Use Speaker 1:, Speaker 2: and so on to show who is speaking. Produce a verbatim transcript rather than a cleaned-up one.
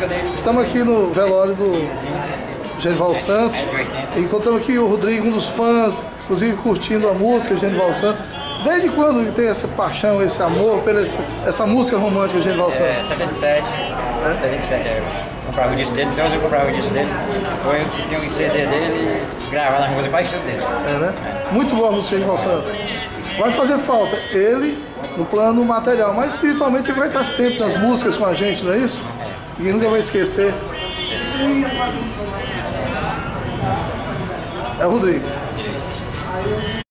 Speaker 1: música dele.
Speaker 2: Estamos aqui no velório do Genival Santos. Encontramos aqui o Rodrigo, um dos fãs, inclusive curtindo a música Genival Santos. Desde quando tem essa paixão, esse amor pela essa, essa música romântica Genival Santos?
Speaker 1: É, setenta e sete. É? setenta e sete, é. Eu comprava o disco dele, então eu comprava o disco dele. Ou eu tinha um C D dele e gravava a música quase tudo dele.
Speaker 2: É, né? É. Muito boa a música Genival Santos. Vai fazer falta ele no plano material, mas espiritualmente ele vai estar sempre nas músicas com a gente, não é isso? É. E nunca vai esquecer. É o Rodrigo.